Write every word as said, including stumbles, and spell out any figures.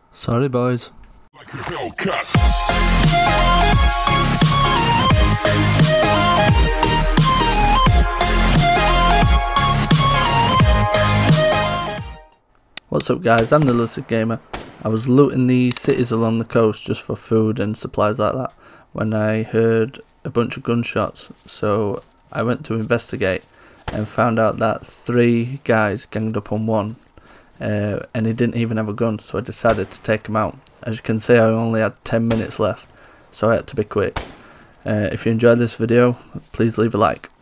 Sorry, boys. Like a Hellcat. What's up, guys? I'm the Lucid Gamer. I was looting the cities along the coast just for food and supplies like that when I heard a bunch of gunshots, so I went to investigate and found out that three guys ganged up on one, uh, and he didn't even have a gun, so I decided to take him out. As you can see, I only had ten minutes left, so I had to be quick. Uh, if you enjoyed this video, please leave a like.